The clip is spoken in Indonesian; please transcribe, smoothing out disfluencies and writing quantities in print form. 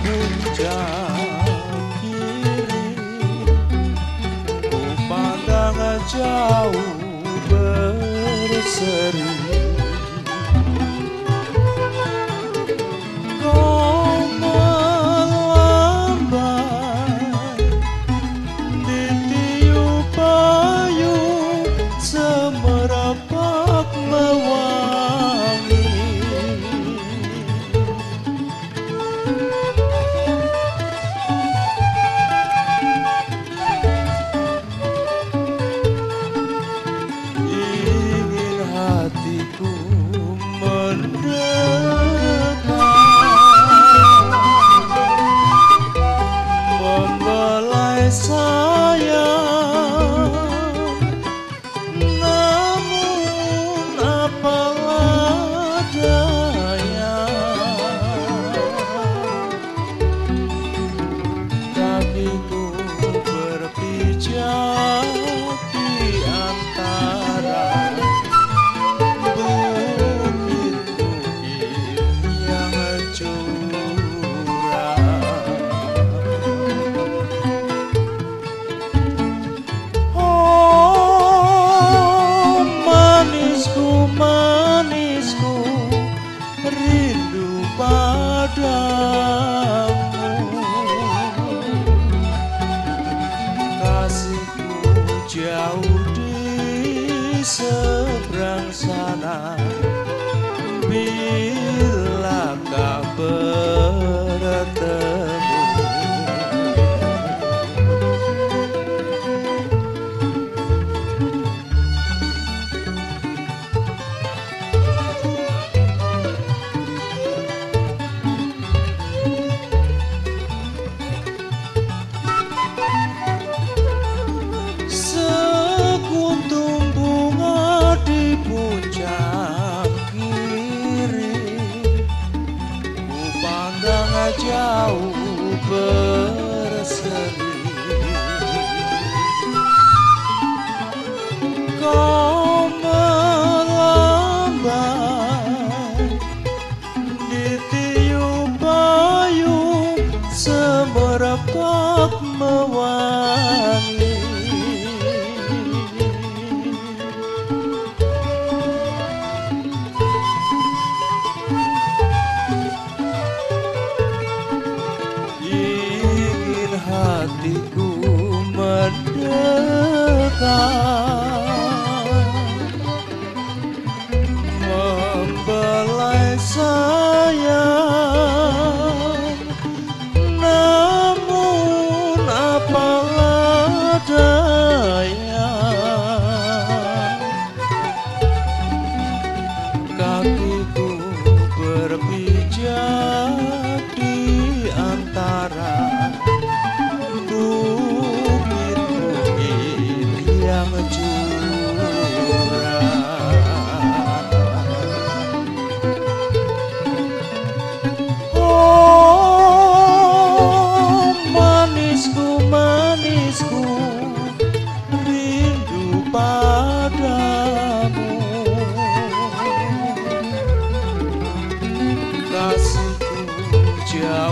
puncak kiri, ku pandang jauh berseri. Kau melambai di tiup payung semerbak mewangi. Ingin hatiku membelai sayang, namun apalah daya, kakiku berpijak di antara bukit-bukit yang curam. Oh manisku, manisku, rindu padamu. Kasihku jauh di seberang sana, bila kau bertemu. Sekuntum bunga di puncak kiri, ku pandang jauh berseri. Kau melambai di tiup payung semerbak mewangi. Ingin hatiku mendekat, membelai sayang, namun apalah daya, kakiku berpijak di antara bukit-bukit yang curam. Oh manisku, manisku, rindu padamu. Kasihku jauh